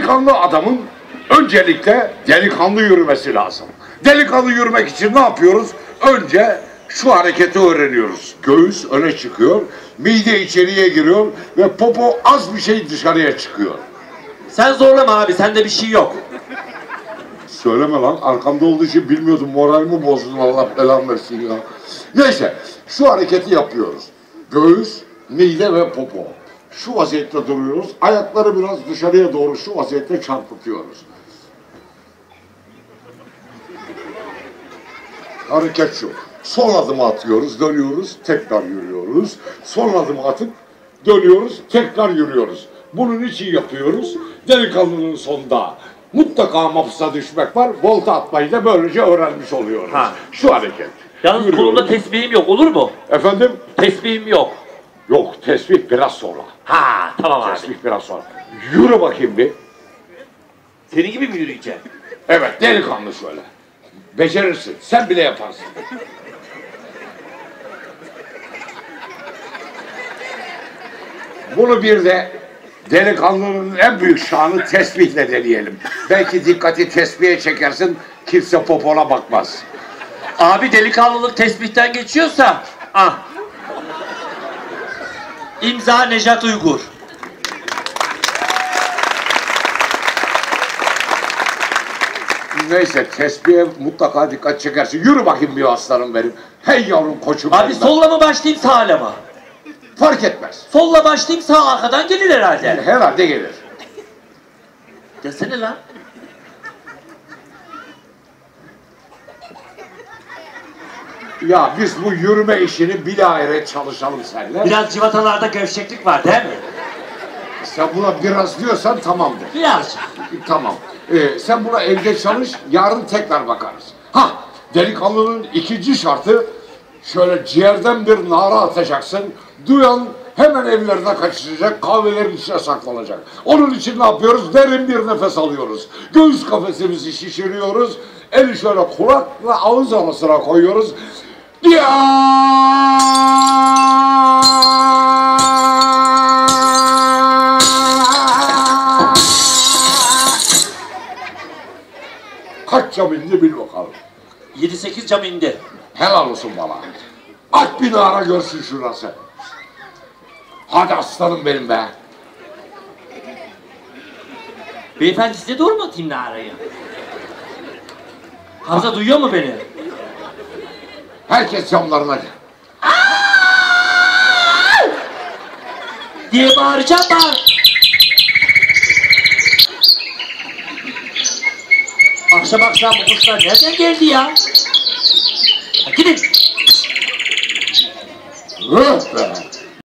Delikanlı adamın öncelikle delikanlı yürümesi lazım. Delikanlı yürümek için ne yapıyoruz? Önce şu hareketi öğreniyoruz. Göğüs öne çıkıyor, mide içeriye giriyor ve popo az bir şey dışarıya çıkıyor. Sen zorlama abi, sende bir şey yok. Söyleme lan, arkamda olduğu için bilmiyordum, moralimi bozdun, Allah belamı versin ya. Neyse, şu hareketi yapıyoruz. Göğüs, mide ve popo. Şu vaziyette duruyoruz, ayakları biraz dışarıya doğru şu vaziyette çarpıtıyoruz. Hareket şu. Son adımı atıyoruz, dönüyoruz, tekrar yürüyoruz. Son adımı atıp dönüyoruz, tekrar yürüyoruz. Bunun için yapıyoruz. Delikanlının sonunda mutlaka mahpusa düşmek var. Volta atmayı da böylece öğrenmiş oluyoruz. Ha. Şu hareket. Yalnız Yürüyoruz. kolumda tesbihim yok, olur mu? Efendim? Tesbihim yok. Yok, tesbih biraz sonra. Ha, tamam abi. Tesbih biraz sonra. Yürü bakayım bir. Senin gibi mi yürüyeceğim? Evet, delikanlı şöyle. Becerirsin, sen bile yaparsın. Bunu bir de delikanlının en büyük şanı tesbihle deneyelim. Belki dikkati tesbihe çekersin, kimse popona bakmaz. Abi delikanlılık tesbihten geçiyorsa, ah. İmza Nejat Uygur. Neyse, tesbihe mutlaka dikkat çekersin. Yürü bakayım bir aslanım benim. Hey yavrum koçum. Abi solla mı başlayayım, sağla mı? Fark etmez. Solla başlayayım, sağ arkadan gelir herhalde. Herhalde gelir. Desene lan. Ya biz bu yürüme işini bilahare çalışalım seninle. Biraz civatalarda gevşeklik var değil mi? Sen buna biraz diyorsan tamamdır. Birazcık. Tamam. Sen buna evde çalış, yarın tekrar bakarız. Ha, delikanlının ikinci şartı, şöyle ciğerden bir nara atacaksın. Duyan hemen evlerine kaçacak, kahvelerin içine saklanacak. Onun için ne yapıyoruz? Derin bir nefes alıyoruz. Göğüs kafesimizi şişiriyoruz. Eli şöyle kulakla ağız arasına koyuyoruz. Kaç cam indi bil bakalım. 7-8 cam indi. Helal olsun bana. Aç bir nara görsün şurası. Hadi aslanım benim be. Beyefendi size doğru mu atayım narayı? Hamza duyuyor mu beni? Herkes camlarına gel. Diye bağıracağım bağır. Akşam akşam bu kuşlar nereden geldi ya? Ha, gidin. Öh be.